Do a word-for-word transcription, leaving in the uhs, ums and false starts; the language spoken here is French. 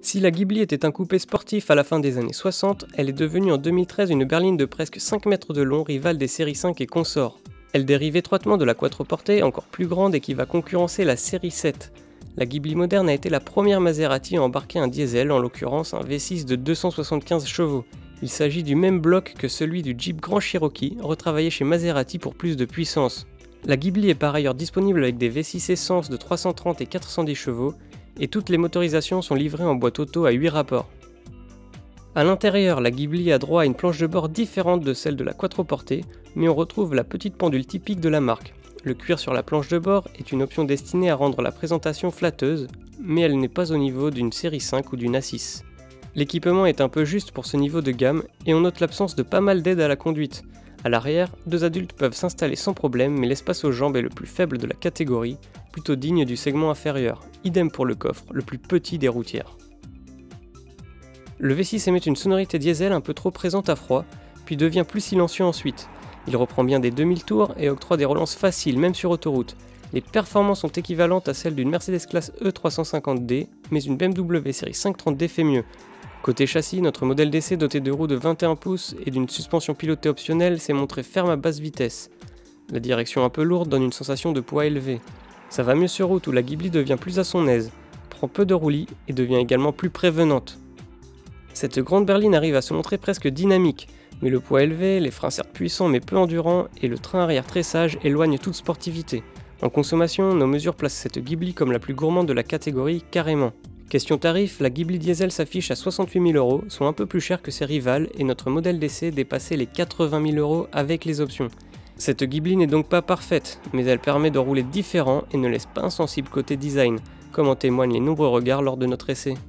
Si la Ghibli était un coupé sportif à la fin des années soixante, elle est devenue en deux mille treize une berline de presque cinq mètres de long, rivale des séries cinq et consorts. Elle dérive étroitement de la Quattroporte, encore plus grande et qui va concurrencer la série sept. La Ghibli moderne a été la première Maserati à embarquer un diesel, en l'occurrence un V six de deux cent soixante-quinze chevaux. Il s'agit du même bloc que celui du Jeep Grand Cherokee, retravaillé chez Maserati pour plus de puissance. La Ghibli est par ailleurs disponible avec des V six essence de trois cent trente et quatre cent dix chevaux, et toutes les motorisations sont livrées en boîte auto à huit rapports. A l'intérieur, la Ghibli a droit à une planche de bord différente de celle de la Quattroporte, mais on retrouve la petite pendule typique de la marque. Le cuir sur la planche de bord est une option destinée à rendre la présentation flatteuse, mais elle n'est pas au niveau d'une série cinq ou d'une A six. L'équipement est un peu juste pour ce niveau de gamme, et on note l'absence de pas mal d'aides à la conduite. À l'arrière, deux adultes peuvent s'installer sans problème, mais l'espace aux jambes est le plus faible de la catégorie, plutôt digne du segment inférieur. Idem pour le coffre, le plus petit des routières. Le V six émet une sonorité diesel un peu trop présente à froid, puis devient plus silencieux ensuite. Il reprend bien des deux mille tours et octroie des relances faciles, même sur autoroute. Les performances sont équivalentes à celles d'une Mercedes classe E trois cent cinquante D, mais une B M W série cinq cent trente D fait mieux. Côté châssis, notre modèle d'essai doté de roues de vingt et un pouces et d'une suspension pilotée optionnelle s'est montré ferme à basse vitesse. La direction un peu lourde donne une sensation de poids élevé. Ça va mieux sur route où la Ghibli devient plus à son aise, prend peu de roulis et devient également plus prévenante. Cette grande berline arrive à se montrer presque dynamique, mais le poids élevé, les freins certes puissants mais peu endurants et le train arrière très sage éloignent toute sportivité. En consommation, nos mesures placent cette Ghibli comme la plus gourmande de la catégorie carrément. Question tarif, la Ghibli diesel s'affiche à soixante-huit mille euros, soit un peu plus cher que ses rivales, et notre modèle d'essai dépassait les quatre-vingt mille euros avec les options. Cette Ghibli n'est donc pas parfaite, mais elle permet de rouler différent et ne laisse pas insensible côté design, comme en témoignent les nombreux regards lors de notre essai.